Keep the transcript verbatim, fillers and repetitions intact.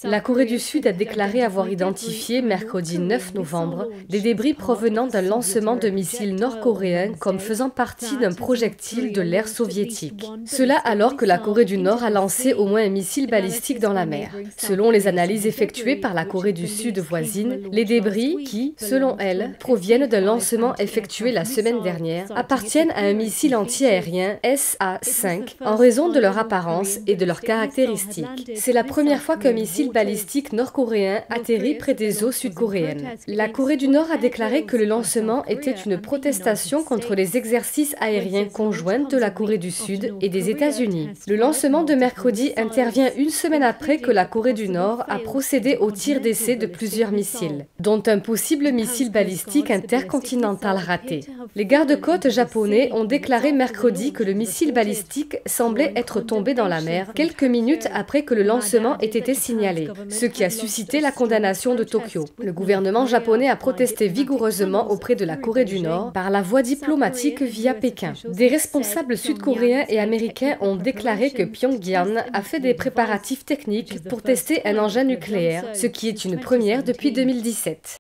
La Corée du Sud a déclaré avoir identifié, mercredi neuf novembre, des débris provenant d'un lancement de missiles nord-coréens comme faisant partie d'un projectile de l'ère soviétique. Cela alors que la Corée du Nord a lancé au moins un missile balistique dans la mer. Selon les analyses effectuées par la Corée du Sud voisine, les débris qui, selon elle, proviennent d'un lancement effectué la semaine dernière, appartiennent à un missile anti-aérien S A cinq en raison de leur apparence et de leurs caractéristiques. C'est la première fois qu'un missile balistique nord-coréen atterrit près des eaux sud-coréennes. La Corée du Nord a déclaré que le lancement était une protestation contre les exercices aériens conjoints de la Corée du Sud et des États-Unis. Le lancement de mercredi intervient une semaine après que la Corée du Nord a procédé au tir d'essai de plusieurs missiles, dont un possible missile balistique intercontinental raté. Les gardes-côtes japonais ont déclaré mercredi que le missile balistique semblait être tombé dans la mer quelques minutes après que le lancement ait été signalé, ce qui a suscité la condamnation de Tokyo. Le gouvernement japonais a protesté vigoureusement auprès de la Corée du Nord par la voie diplomatique via Pékin. Des responsables sud-coréens et américains ont déclaré que Pyongyang a fait des préparatifs techniques pour tester un engin nucléaire, ce qui est une première depuis deux mille dix-sept.